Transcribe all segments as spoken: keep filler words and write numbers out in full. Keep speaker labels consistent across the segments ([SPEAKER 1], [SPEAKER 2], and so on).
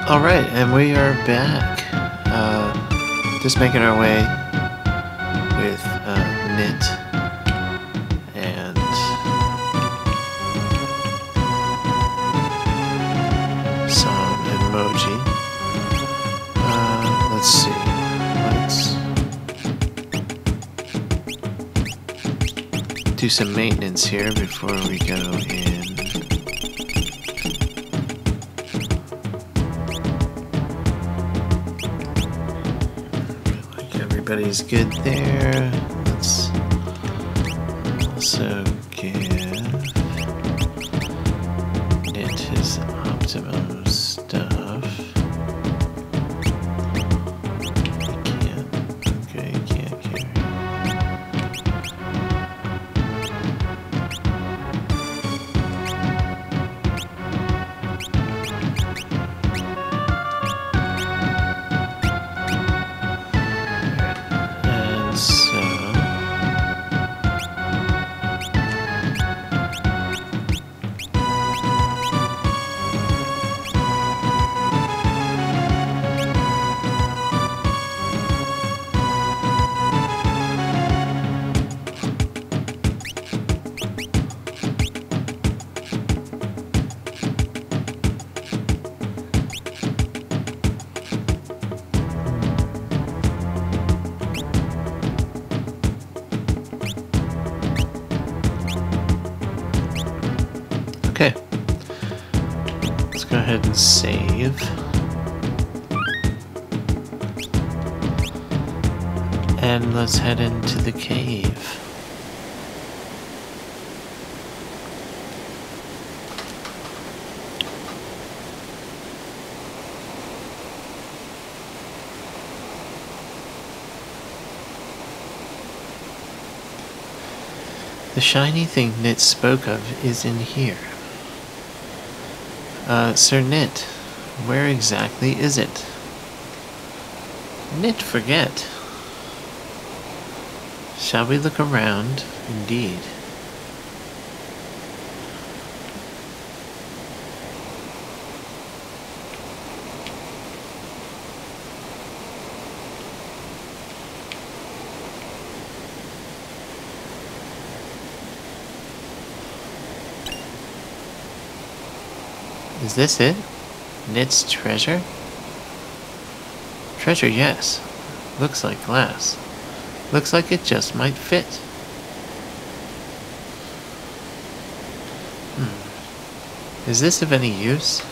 [SPEAKER 1] Alright, and we are back. Uh, just making our way with uh, Knit and some emoji. Uh, let's see. Let's do some maintenance here before we go in. Everybody's good there. Let's also give Knit his optimum stuff. He can't. Okay, he can't carry. Okay, let's go ahead and save. And let's head into the cave. The shiny thing Knit spoke of is in here. Uh, Sir Knit, where exactly is it? Knit forget. Shall we look around? Indeed. Is this it? Knit's treasure? Treasure, yes. Looks like glass. Looks like it just might fit. Hmm. Is this of any use?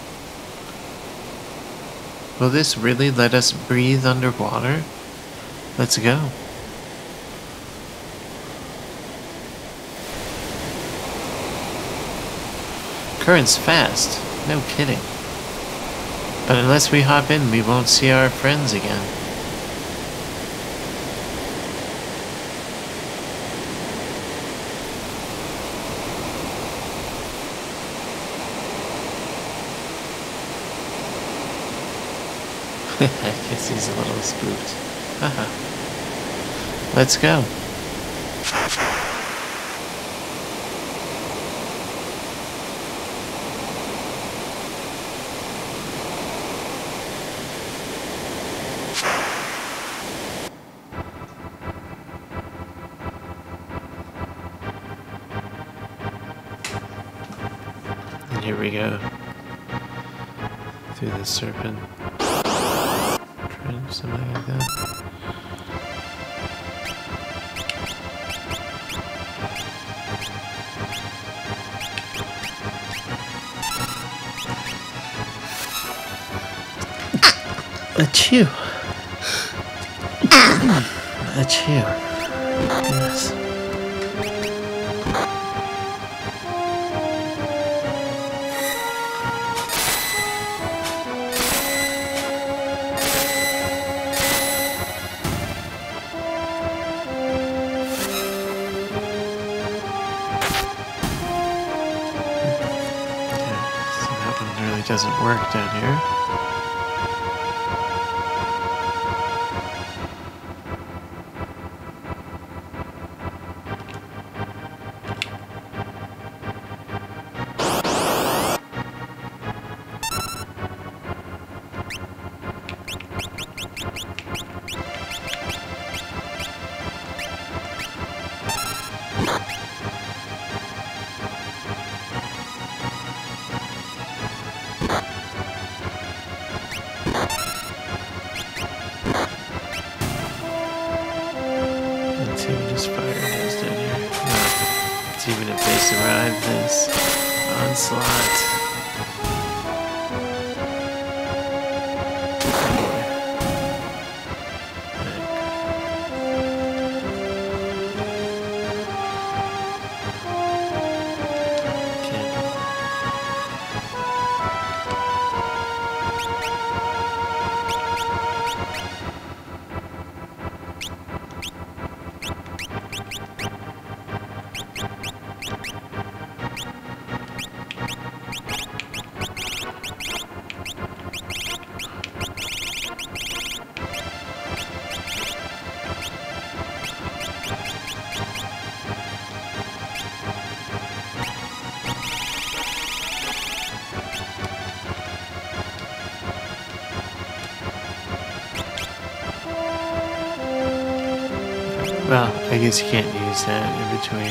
[SPEAKER 1] Will this really let us breathe underwater? Let's go. Current's fast. No kidding. But unless we hop in, we won't see our friends again. I guess he's a little spooked. Haha. Let's go. And here we go. Through the serpent. Something like that. Achoo! Achoo. Yes. Doesn't work down here. survive this onslaught. Well, I guess you can't use that in between.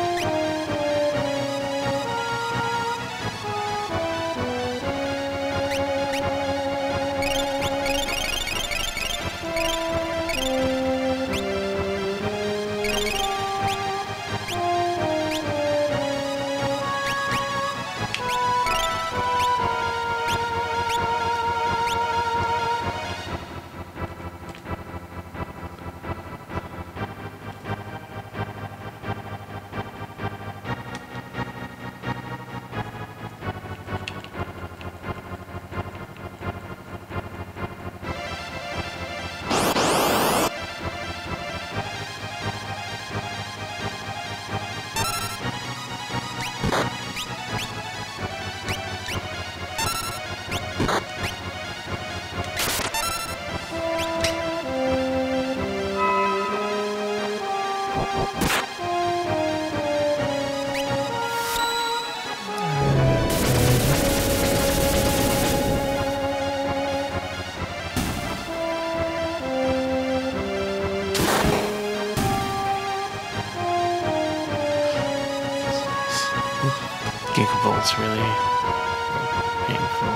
[SPEAKER 1] Gigavolt's really painful.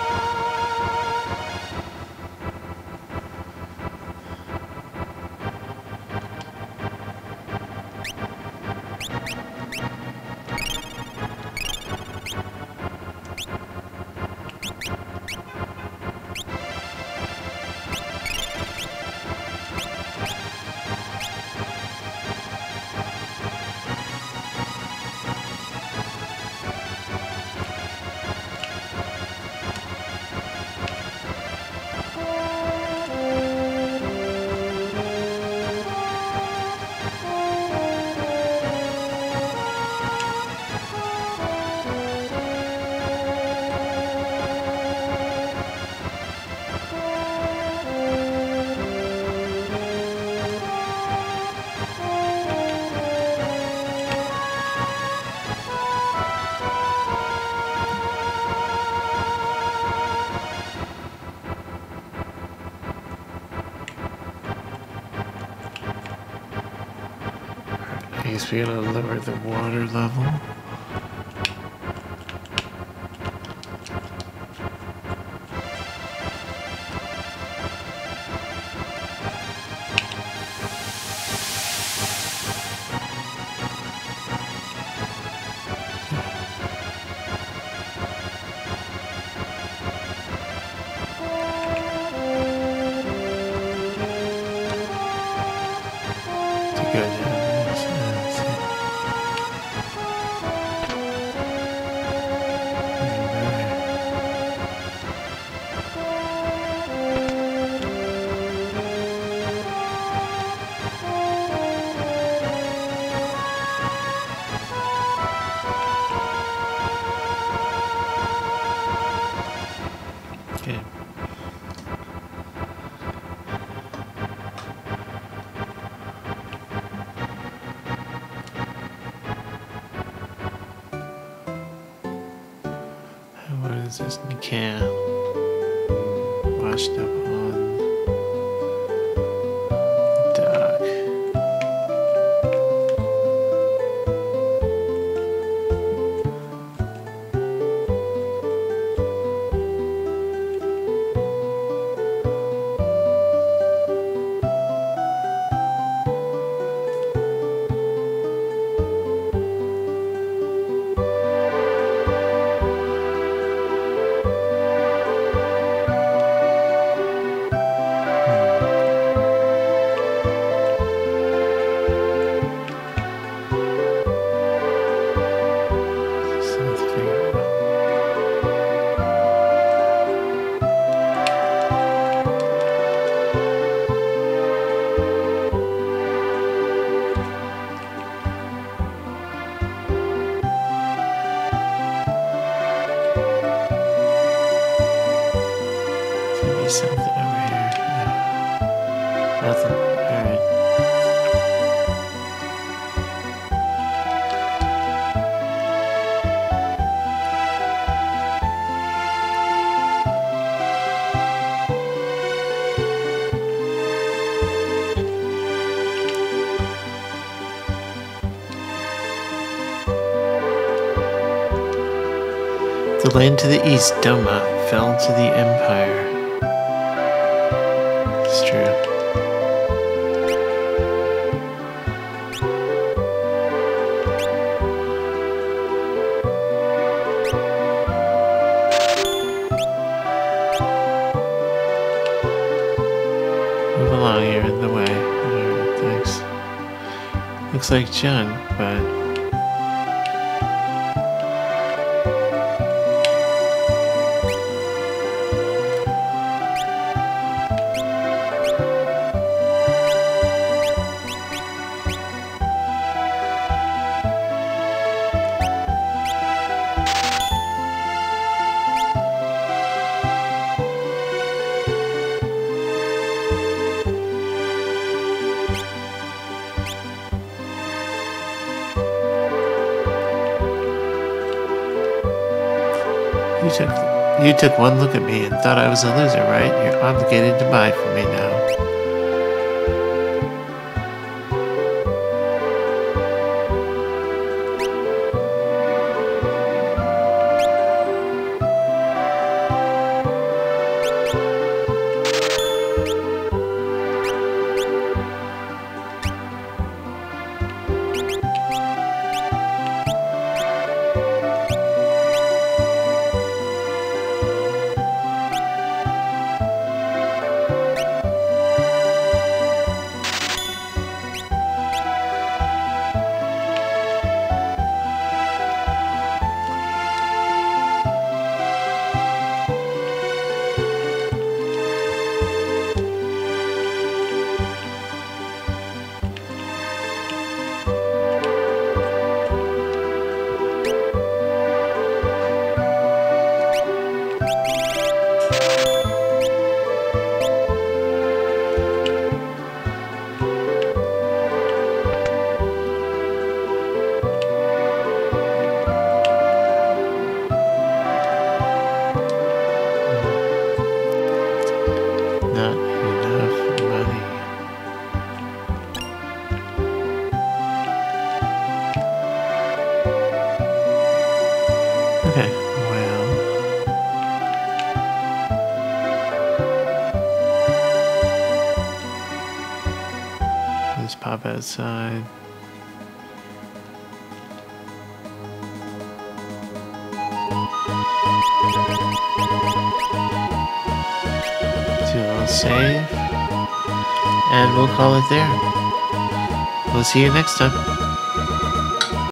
[SPEAKER 1] I guess we gotta lower the water level. To go down this, uh, see. Okay. What is this in the can? Washed up on the dock. see something over here. No. Nothing. Alright. The land to the east, Doma, fell to the Empire. It's true. Move along, you're in the way. Alright, thanks. Looks like junk, but... You took, you took one look at me and thought I was a loser, right? You're obligated to buy from me now. Okay, well... Let's pop outside. Do a little save. And we'll call it there. We'll see you next time.